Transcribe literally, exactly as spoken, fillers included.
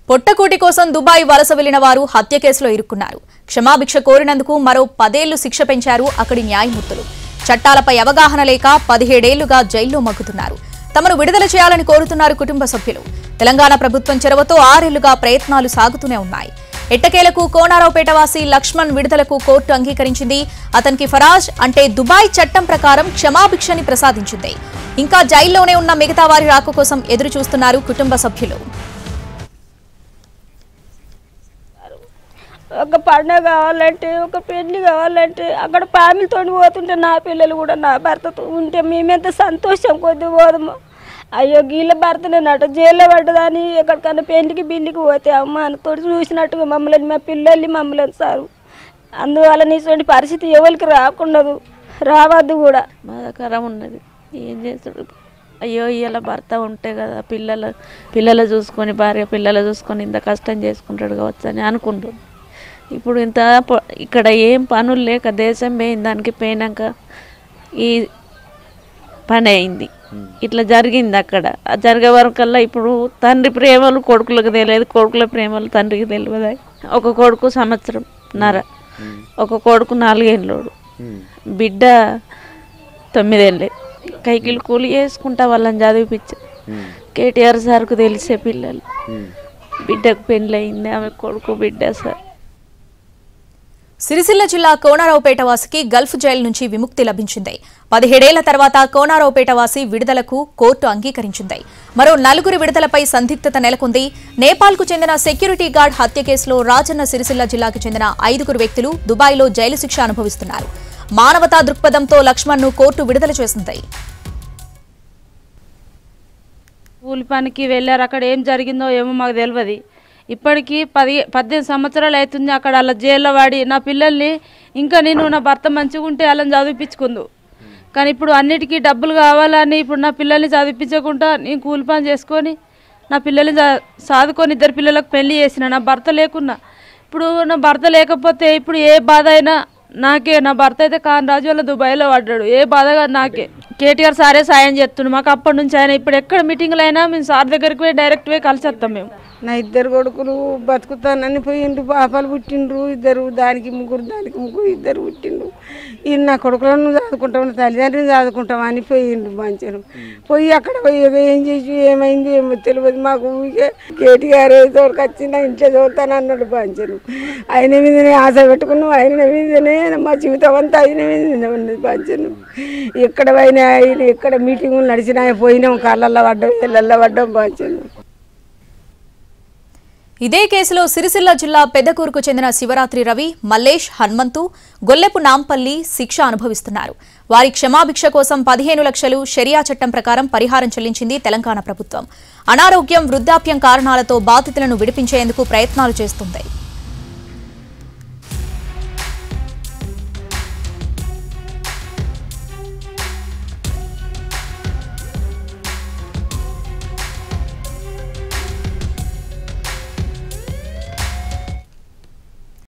పొట్టకూటి కోసం దుబాయ్ వలస వెళ్లిన వారు హత్య కేసులో ఇరుక్కున్నారు. క్షమాభిక్ష కోరినందుకు మరో పదేళ్లు శిక్ష పెంచారు అక్కడి న్యాయమూర్తులు. చట్టాలపై అవగాహన లేక పదిహేడేళ్లుగా జైల్లో మగ్గుతున్నారు. తమను విడుదల చేయాలని కోరుతున్నారు కుటుంబ సభ్యులు. తెలంగాణ ప్రభుత్వం చొరవతో ఆరేళ్లుగా ప్రయత్నాలు సాగుతూనే ఉన్నాయి. ఎట్టకేలకు కోనారావుపేట వాసి లక్ష్మణ్ విడుదలకు కోర్టు అంగీకరించింది. అతనికి ఫరాజ్ అంటే దుబాయ్ చట్టం ప్రకారం క్షమాభిక్షని ప్రసాదించింది. ఇంకా జైల్లోనే ఉన్న మిగతా వారి రాక కోసం ఎదురు చూస్తున్నారు కుటుంబ సభ్యులు. ఒక పండుగ కావాలంటే ఒక పెళ్లి కావాలంటే అక్కడ ఫ్యామిలీతో పోతుంటే నా పిల్లలు కూడా నా భర్తతో ఉంటే మేమెంత సంతోషం కొద్ది పోదాము. అయ్యో గీళ్ళ భర్తనే నట జైల్లో పడ్డదని ఎక్కడికన్నా పెళ్లికి బిల్లికి పోతే అమ్మ తోటి చూసినట్టుగా మమ్మల్ని మా పిల్లల్ని మమ్మల్ని సారు. అందువల్ల నీటువంటి పరిస్థితి ఎవరికి రాకుండదు, రావద్దు కూడా. బాధాకరం ఉన్నది. ఏం చేస్తాడు? అయ్యో ఇలా భర్త ఉంటే కదా పిల్లలు పిల్లలు చూసుకొని భార్య పిల్లలు చూసుకొని ఇంత కష్టం చేసుకుంటాడు కావచ్చు అని అనుకుంటాడు. ఇప్పుడు ఇంత ఇక్కడ ఏం పనులు లేక దేశం పోయింది. దానికి పోయినాక ఈ పని అయింది. ఇట్లా జరిగింది. అక్కడ జరిగే వరకల్లా ఇప్పుడు తండ్రి ప్రేమలు కొడుకులకు తెలియదు, కొడుకుల ప్రేమలు తండ్రికి తెలియదు. ఒక కొడుకు సంవత్సరం నర, ఒక కొడుకు నాలుగేళ్ళోడు, బిడ్డ తొమ్మిదేళ్ళే. కైకిలు కూలి వేసుకుంటా వాళ్ళని చదివిపించా. కేటీఆర్ సార్కు తెలిసే పిల్లలు. బిడ్డకు పెళ్ళి అయింది, ఆమె కొడుకు బిడ్డ సార్. సిరిసిల్ల జిల్లా కోనారావుపేట వాసికి గల్ఫ్ జైలు నుంచి విముక్తి లభించింది. పదిహేడేళ్ల తర్వాత కోనారావుపేట వాసి విడుదలకు కోర్టు అంగీకరించింది. మరో నలుగురి విడుదలపై సందిగ్ధత నెలకొంది. నేపాల్కు చెందిన సెక్యూరిటీ గార్డ్ హత్య కేసులో రాజన్న సిరిసిల్ల జిల్లాకు చెందిన ఐదుగురు వ్యక్తులు దుబాయ్లో జైలు శిక్ష అనుభవిస్తున్నారు. మానవతా దృక్పథంతో లక్ష్మణ్ను కోర్టు విడుదల చేసింది. కూలి పనికి వెళ్ళారు. అక్కడ ఏం జరిగిందో ఏమో మాకు తెలియదు. ఇప్పటికీ పది పద్దెనిమిది సంవత్సరాలు అవుతుంది అక్కడ అలా జైల్లో వాడి. నా పిల్లల్ని ఇంకా నేను నా భర్త మంచిగా ఉంటే వాళ్ళని చదివించుకుందు. కానీ ఇప్పుడు అన్నిటికీ డబ్బులు కావాలని ఇప్పుడు నా పిల్లల్ని చదివించకుండా నేను కూలి పని చేసుకొని నా పిల్లల్ని సాదుకొని ఇద్దరు పిల్లలకు పెళ్లి చేసిన. నా భర్త లేకున్నా ఇప్పుడు నా భర్త లేకపోతే ఇప్పుడు ఏ బాధ అయినా నాకే. నా భర్త అయితే కాన్ రాజు వల్ల దుబాయ్లో పడ్డాడు. ఏ బాధగా నాకే. కేటీఆర్ సారే సాయం చేస్తున్నాడు మాకు అప్పటి నుంచి. ఆయన ఇప్పుడు ఎక్కడ మీటింగ్లు అయినా మేము సార్ దగ్గరికి పోయి డైరెక్ట్ పోయి కలిసి వస్తాం. మేము నా ఇద్దరు కొడుకులు బతుకుతానని పోయిండ్రు, పాపాలు పుట్టిండ్రు. ఇద్దరు దానికి ముగ్గురు దానికి ముగ్గురు ఇద్దరు పుట్టిండ్రు. ఈ నా కొడుకులను చదువుకుంటాం, తల్లిదండ్రులను చదువుకుంటాం అని పోయిండ్రు. మంచిగా పోయి అక్కడ పోయి ఏం చేసి ఏమైంది ఏమో తెలియదు మాకు. ఊరికే కేటీఆర్ తోడుకు వచ్చి నా ఇంట్లో చదువుతాను అన్నాడు. పంచను ఆయన మీదనే ఆశ పెట్టుకున్నాం, ఆయన మీదనే మా జీవితం అంతా ఆయన మీదనే ఉన్నది. పంచను ఎక్కడ పోయినా ఆయన ఎక్కడ మీటింగులు నడిచినా పోయినాం, కాళ్ళల్లో పడ్డాం, ఇళ్ళల్లో పడ్డాం. పంచను ఇదే కేసులో సిరిసిల్ల జిల్లా పెద్దకూరుకు చెందిన శివరాత్రి రవి, మల్లేష్, హనుమంతు, గొల్లెపు నాంపల్లి శిక్ష అనుభవిస్తున్నారు. వారి క్షమాభిక్ష కోసం పదిహేను లక్షలు షరియా చట్టం ప్రకారం పరిహారం చెల్లించింది తెలంగాణ ప్రభుత్వం. అనారోగ్యం, వృద్ధాప్యం కారణాలతో బాధితులను విడిపించేందుకు ప్రయత్నాలు చేస్తుంది.